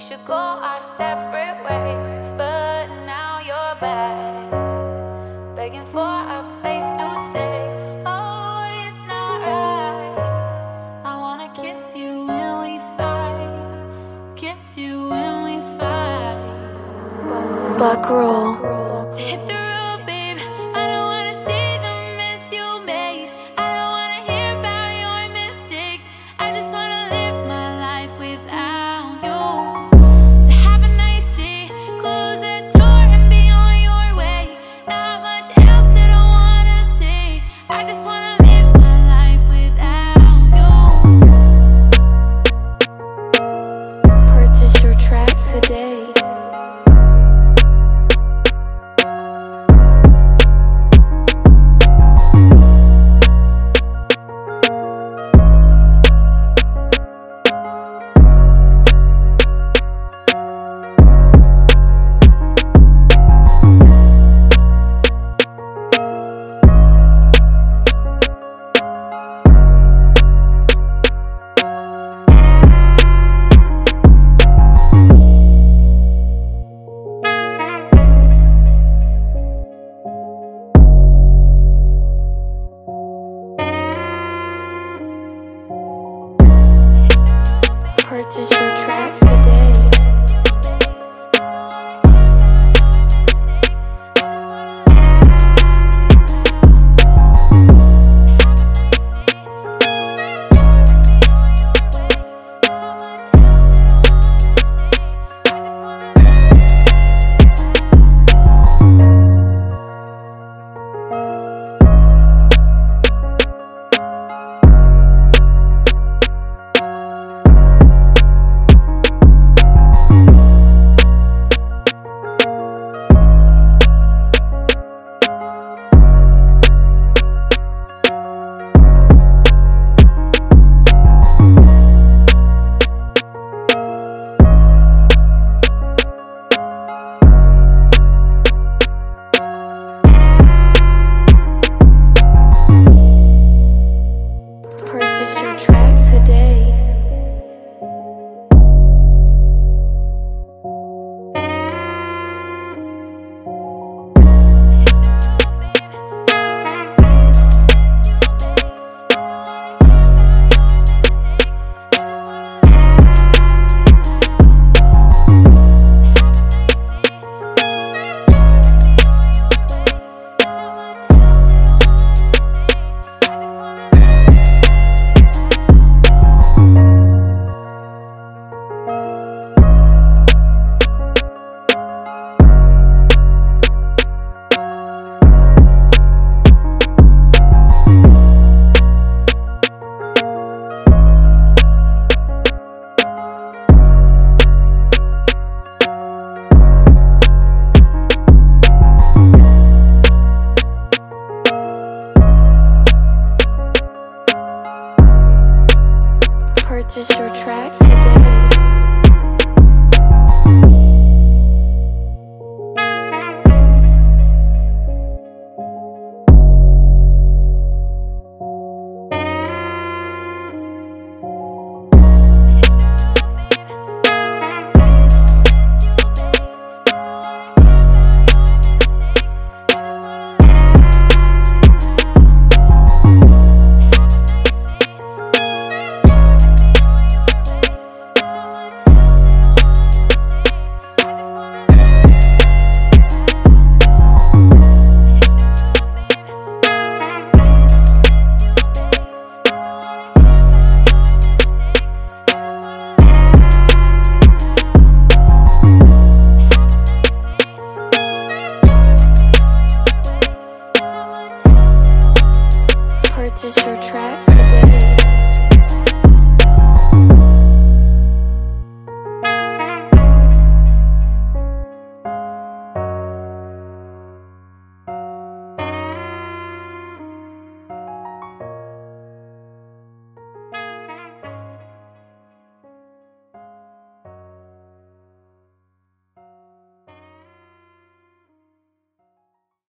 should go our separate ways, but now you're back, begging for a place to stay. Oh, it's not right. I wanna kiss you when we fight, kiss you when we fight. Buckroll. Hit the road, babe. I don't wanna see the mess you made. I don't wanna hear about your mistakes. I just wanna live my life without you. So have a nice day, close that door and be on your way. Not much else that I wanna say. I just wanna live my life without you. Purchase your track today. Purchase your track today. Purchase your track today. Purchase your track today. Purchase your track.